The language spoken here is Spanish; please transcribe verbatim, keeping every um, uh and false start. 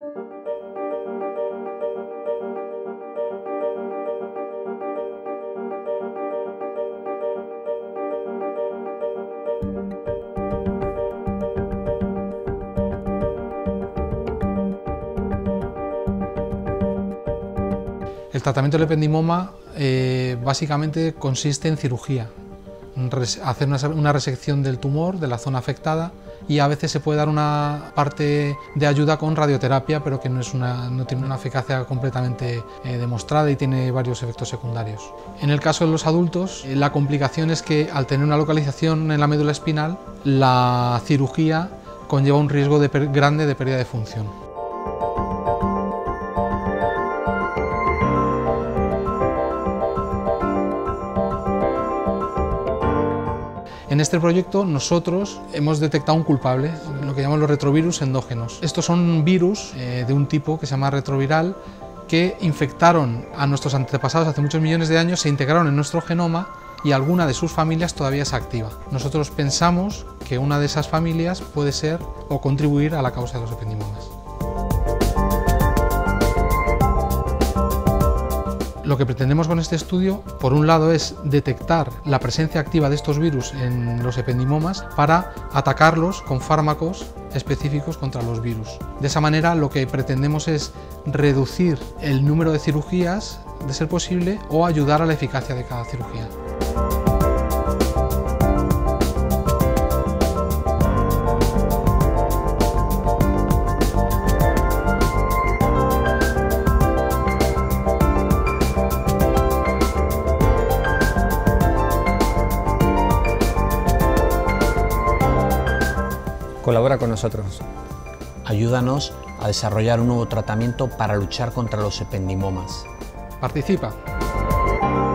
El tratamiento del ependimoma eh, básicamente consiste en cirugía, hacer una, una resección del tumor, de la zona afectada, y a veces se puede dar una parte de ayuda con radioterapia, pero que no, es una, no tiene una eficacia completamente eh, demostrada y tiene varios efectos secundarios. En el caso de los adultos, eh, la complicación es que al tener una localización en la médula espinal, la cirugía conlleva un riesgo de grande de pérdida de función. En este proyecto nosotros hemos detectado un culpable, lo que llamamos los retrovirus endógenos. Estos son virus eh, de un tipo que se llama retroviral que infectaron a nuestros antepasados hace muchos millones de años, se integraron en nuestro genoma y alguna de sus familias todavía es activa. Nosotros pensamos que una de esas familias puede ser o contribuir a la causa de los ependimomas. Lo que pretendemos con este estudio, por un lado, es detectar la presencia activa de estos virus en los ependimomas para atacarlos con fármacos específicos contra los virus. De esa manera, lo que pretendemos es reducir el número de cirugías, de ser posible, o ayudar a la eficacia de cada cirugía. Colabora con nosotros. Ayúdanos a desarrollar un nuevo tratamiento para luchar contra los ependimomas. Participa.